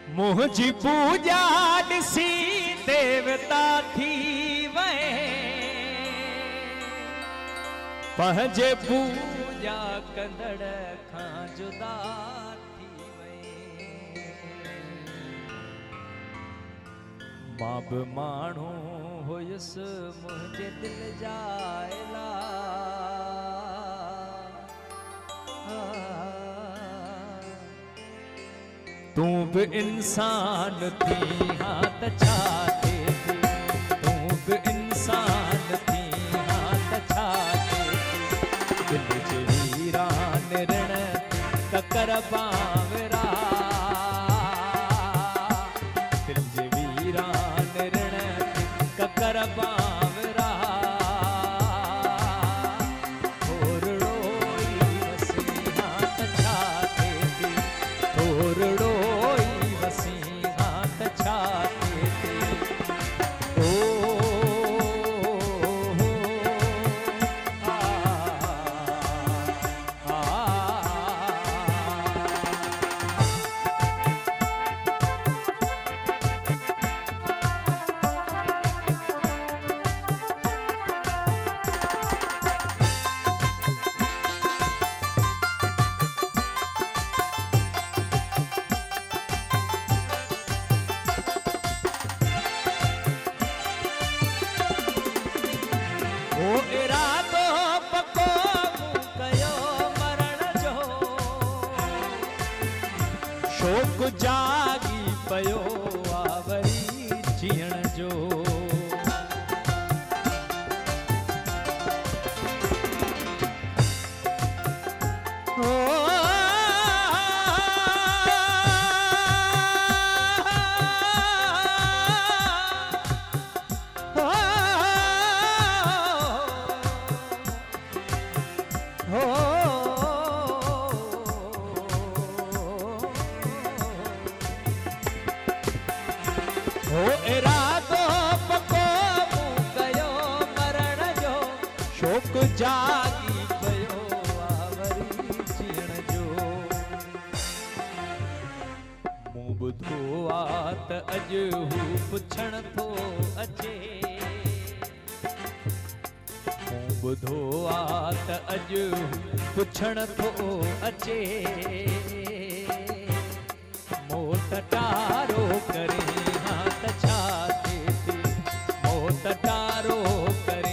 मुझी पूजा ॾिसी देवता थी वए पंहिंजे पूजा कंदड़ खां जुदा थी वए मां बि माण्हू हुयुसि मुंहिंजे दिल जा इला तू भी इंसान थी हाँ त छा थे थी तू भी इंसान थी हाँ त छा थे थी दिल जे वीरान ऋण ककर बावरा दिल जे वीरान ऋण ककर बावरा शोक जागी पयो आवरी जीअण जो जागी पयो आवरी जीअण जो मूं ॿुधो आ त अॼु हू पुछण थो अचे मूं ॿुधो आ त अॼु पुछण थो अचे मोट टारो करे हाँ त छा थे थी मोट टारो करे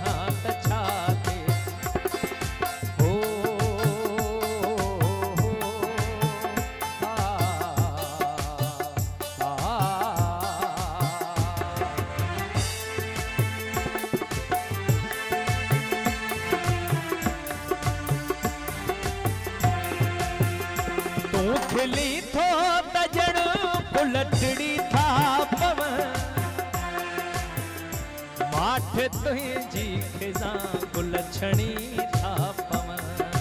खिली थो तजण पुलटड़ी था पव माठ तुंहिंजी खिज़ा गुलछणी था पव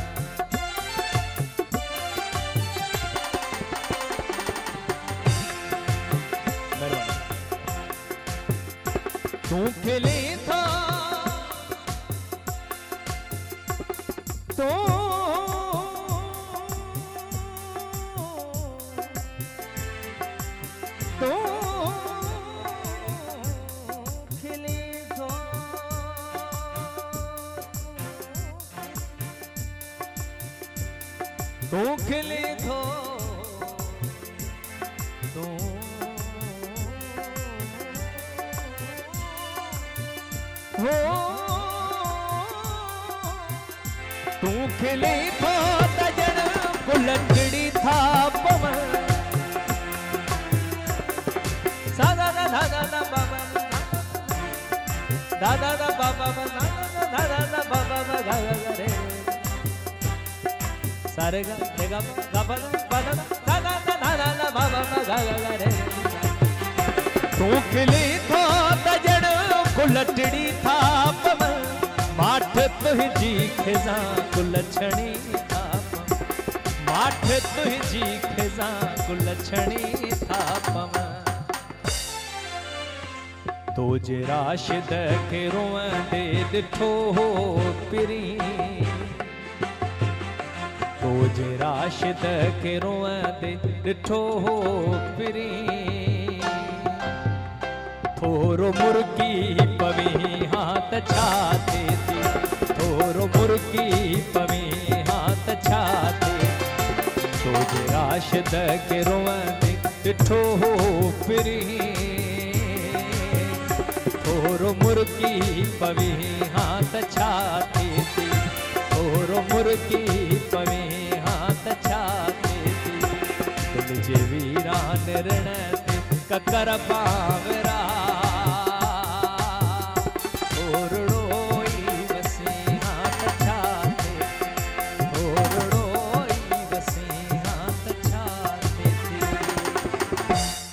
तू खिली थो तू तू खिली थो तू हो तू खिली थो तजण गुलटड़ी था पवन सा दा दा दा दा बाबा दा दा दा बाबा दा दा दा बाबा गा गा रे सारे गा रे गा गा दा दा दा दा दा बाबा गा गा रे तू खिली थो तजण गुलटड़ी था पवन माठ तुंहिंजी खिज़ा गुलछणी था माठ तुंहिंजी खिज़ा गुलछणी था पवन तो जे राशिद खे रोअंदे ॾिठो हो पिरी सोज राशिद के रोंदे ॾिठो हो पिरी थोरो मुर्गी पवी हाथ छाते थी थोरो मुर्गी पवी हाथ छाते सोज राशिद के रोंदे ॾिठो हो पिरी थोरो मुर्गी पवी हाथ छाते थी थोरो मुर्गी पवी हाथ छाते थी दिल जे वीरान रण ते ककर पावे